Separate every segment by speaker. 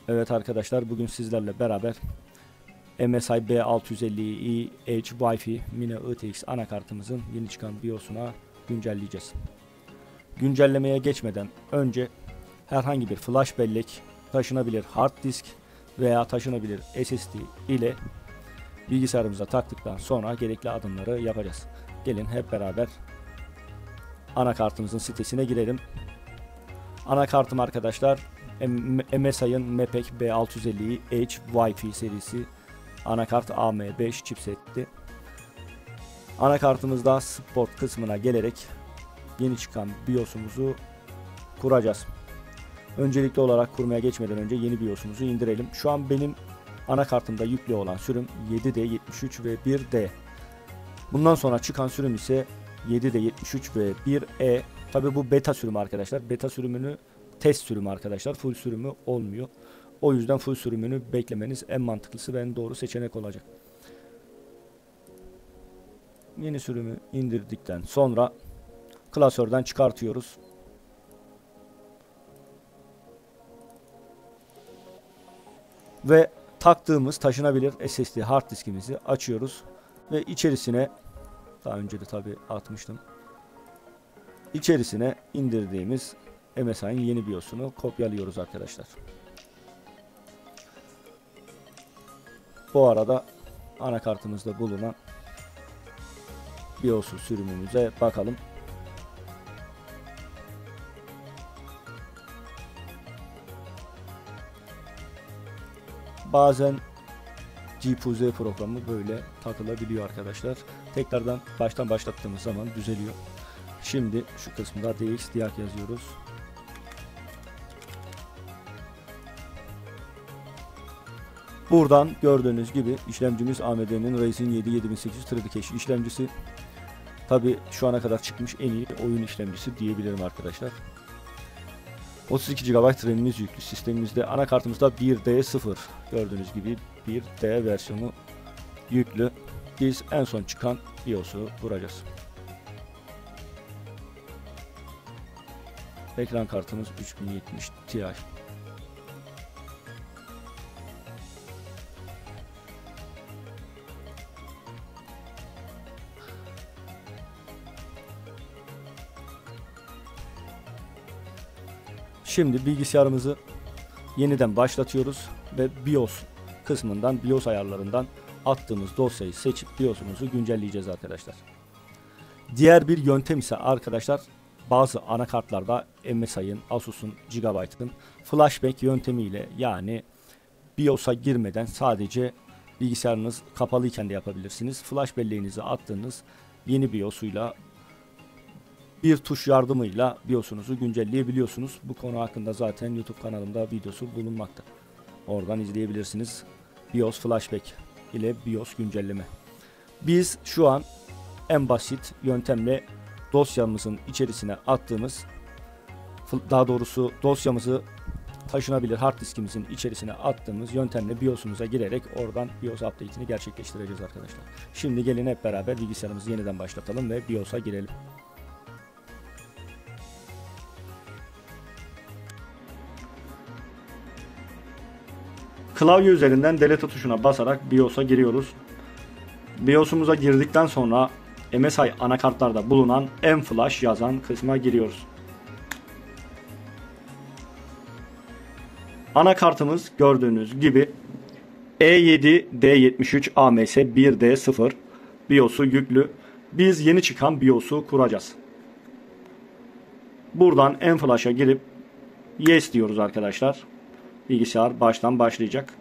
Speaker 1: Evet arkadaşlar, bugün sizlerle beraber MSI B650i H Wi-Fi Mini ITX anakartımızın yeni çıkan BIOS'una güncelleyeceğiz. Güncellemeye geçmeden önce herhangi bir flash bellek, taşınabilir hard disk veya taşınabilir SSD ile bilgisayarımıza taktıktan sonra gerekli adımları yapacağız. Gelin hep beraber anakartımızın sitesine girelim. Anakartım arkadaşlar MSI'ın MEPEC B650i H Wi-Fi serisi anakart AM5 chipsetti. Anakartımızda Sport kısmına gelerek yeni çıkan BIOS'umuzu kuracağız. Öncelikli olarak kurmaya geçmeden önce yeni BIOS'umuzu indirelim. Şu an benim anakartımda yüklü olan sürüm 7D, 73 ve 1D. Bundan sonra çıkan sürüm ise 7D, 73 ve 1E. Tabi bu beta sürümü arkadaşlar. Beta sürümünü test sürümü arkadaşlar. Full sürümü olmuyor. O yüzden full sürümünü beklemeniz en mantıklısı ve en doğru seçenek olacak. Yeni sürümü indirdikten sonra klasörden çıkartıyoruz. Ve taktığımız taşınabilir SSD hard diskimizi açıyoruz. Ve içerisine, daha önce de tabi atmıştım, İçerisine indirdiğimiz MSI'nin yeni BIOS'unu kopyalıyoruz arkadaşlar. Bu arada anakartımızda bulunan BIOS'u sürümümüze bakalım. Bazen GPU-Z programı böyle takılabiliyor arkadaşlar. Tekrardan baştan başlattığımız zaman düzeliyor. Şimdi şu kısmında DX-Diag yazıyoruz. Buradan gördüğünüz gibi işlemcimiz AMD'nin Ryzen 7 7800 3D Cache işlemcisi. Tabi şu ana kadar çıkmış en iyi oyun işlemcisi diyebilirim arkadaşlar. 32 GB RAM'imiz yüklü sistemimizde. Anakartımızda 1D0 gördüğünüz gibi 1D versiyonu yüklü. Biz en son çıkan BIOS'u kuracağız. Ekran kartımız 3070 Ti. Şimdi bilgisayarımızı yeniden başlatıyoruz ve BIOS kısmından, BIOS ayarlarından attığımız dosyayı seçip BIOS'umuzu güncelleyeceğiz arkadaşlar. Diğer bir yöntem ise arkadaşlar, bazı anakartlarda MSI'ın, Asus'un, Gigabyte'ın flashback yöntemiyle, yani BIOS'a girmeden sadece bilgisayarınız kapalıyken de yapabilirsiniz. Flash belleğinizi attığınız yeni BIOS'uyla bir tuş yardımıyla BIOS'unuzu güncelleyebiliyorsunuz. Bu konu hakkında zaten YouTube kanalımda videosu bulunmakta. Oradan izleyebilirsiniz. BIOS flashback ile BIOS güncelleme. Biz şu an en basit yöntemle dosyamızın içerisine attığımız, daha doğrusu dosyamızı taşınabilir hard diskimizin içerisine attığımız yöntemle BIOS'umuza girerek oradan BIOS update'ini gerçekleştireceğiz arkadaşlar. Şimdi gelin hep beraber bilgisayarımızı yeniden başlatalım ve BIOS'a girelim. Klavye üzerinden delete tuşuna basarak BIOS'a giriyoruz. BIOS'umuza girdikten sonra MSI anakartlarda bulunan M-Flash yazan kısma giriyoruz. Anakartımız gördüğünüz gibi E7D73 AMS 1D0 BIOS'u yüklü. Biz yeni çıkan BIOS'u kuracağız. Buradan M-Flash'a girip Yes diyoruz arkadaşlar. Bilgisayar baştan başlayacak.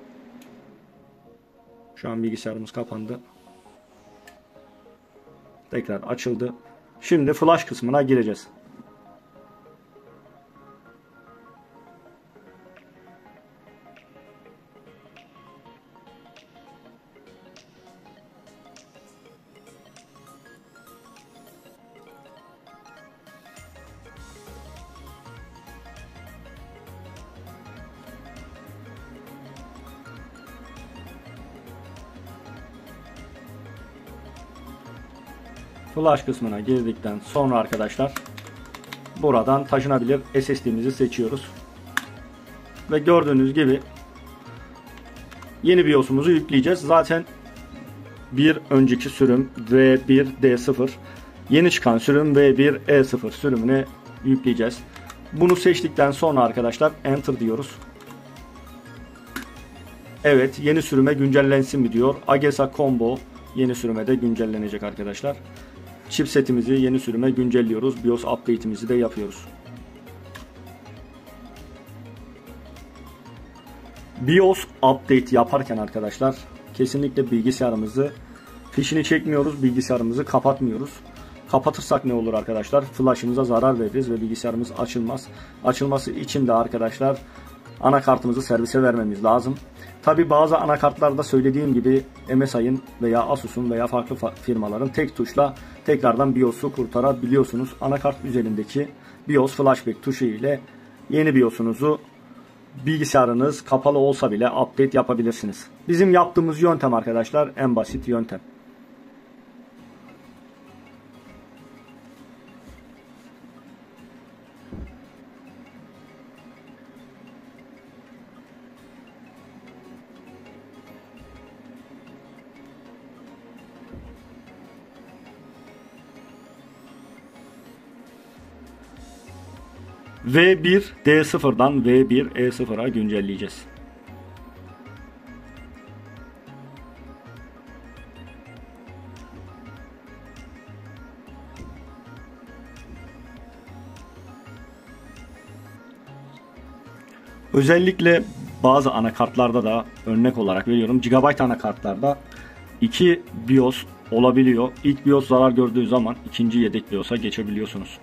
Speaker 1: Şu an bilgisayarımız kapandı. Tekrar açıldı. Şimdi flash kısmına gireceğiz. Flash kısmına girdikten sonra arkadaşlar buradan taşınabilir SSD'mizi seçiyoruz. Ve gördüğünüz gibi yeni BIOS'umuzu yükleyeceğiz. Zaten bir önceki sürüm V1D0, yeni çıkan sürüm V1E0 sürümüne yükleyeceğiz. Bunu seçtikten sonra arkadaşlar Enter diyoruz. Evet, yeni sürüme güncellensin mi diyor. AGESA Combo yeni sürüme de güncellenecek arkadaşlar. Chipsetimizi yeni sürüme güncelliyoruz. BIOS update'imizi de yapıyoruz. BIOS update yaparken arkadaşlar kesinlikle bilgisayarımızı fişini çekmiyoruz, bilgisayarımızı kapatmıyoruz. Kapatırsak ne olur arkadaşlar? Flash'ımıza zarar veririz ve bilgisayarımız açılmaz. Açılması için de arkadaşlar anakartımızı servise vermemiz lazım. Tabi bazı anakartlarda söylediğim gibi MSI'ın veya Asus'un veya farklı firmaların tek tuşla tekrardan BIOS'u kurtarabiliyorsunuz. Anakart üzerindeki BIOS flashback tuşu ile yeni BIOS'unuzu bilgisayarınız kapalı olsa bile update yapabilirsiniz. Bizim yaptığımız yöntem arkadaşlar en basit yöntem. V1D0'dan V1E0'a güncelleyeceğiz. Özellikle bazı anakartlarda da örnek olarak veriyorum, GB anakartlarda 2 BIOS olabiliyor. İlk BIOS zarar gördüğü zaman ikinci yedek BIOS'a geçebiliyorsunuz.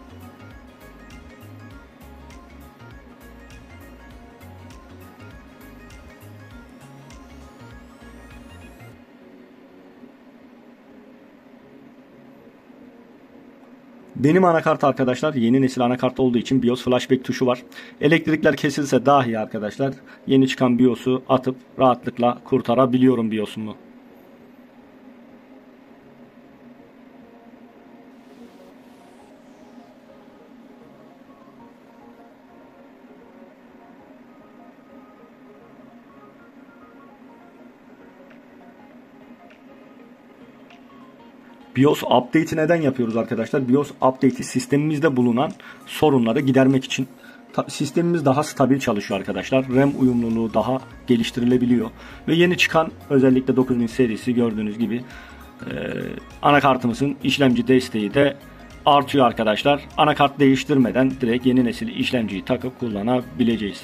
Speaker 1: Benim anakart arkadaşlar yeni nesil anakart olduğu için BIOS flashback tuşu var. Elektrikler kesilse dahi arkadaşlar yeni çıkan BIOS'u atıp rahatlıkla kurtarabiliyorum BIOS'umu. BIOS update'i neden yapıyoruz arkadaşlar? BIOS update'i sistemimizde bulunan sorunları gidermek için. Sistemimiz daha stabil çalışıyor arkadaşlar. RAM uyumluluğu daha geliştirilebiliyor. Ve yeni çıkan özellikle 9000 serisi gördüğünüz gibi anakartımızın işlemci desteği de artıyor arkadaşlar. Anakart değiştirmeden direkt yeni nesil işlemciyi takıp kullanabileceğiz.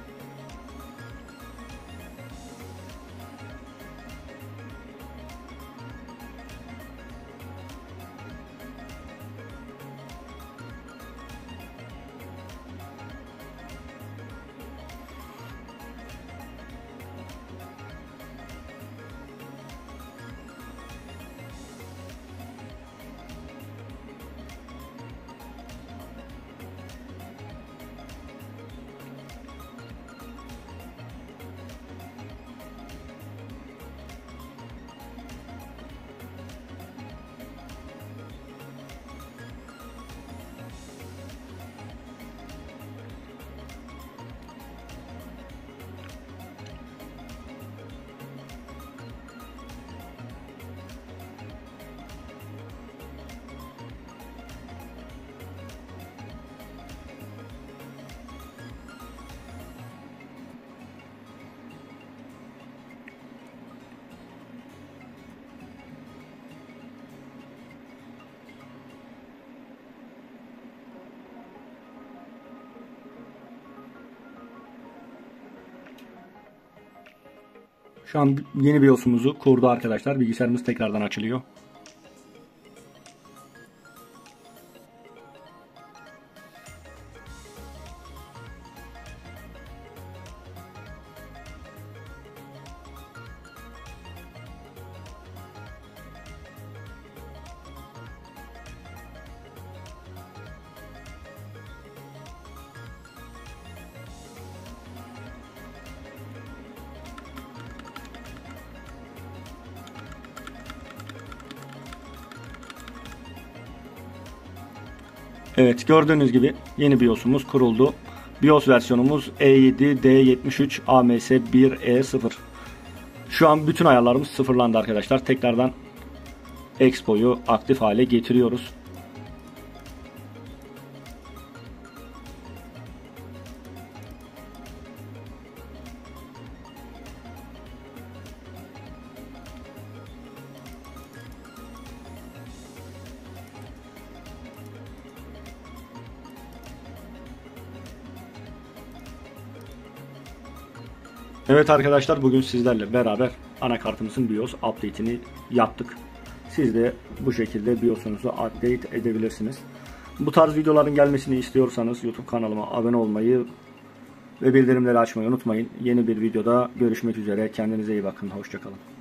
Speaker 1: Şu an yeni BIOS'umuzu kurdu arkadaşlar. Bilgisayarımız tekrardan açılıyor. Evet, gördüğünüz gibi yeni BIOS'umuz kuruldu. BIOS versiyonumuz E7D73 AMS1E0. Şu an bütün ayarlarımız sıfırlandı arkadaşlar. Tekrardan Expo'yu aktif hale getiriyoruz. Evet arkadaşlar, bugün sizlerle beraber anakartımızın BIOS update'ini yaptık. Siz de bu şekilde BIOS'unuzu update edebilirsiniz. Bu tarz videoların gelmesini istiyorsanız YouTube kanalıma abone olmayı ve bildirimleri açmayı unutmayın. Yeni bir videoda görüşmek üzere. Kendinize iyi bakın. Hoşça kalın.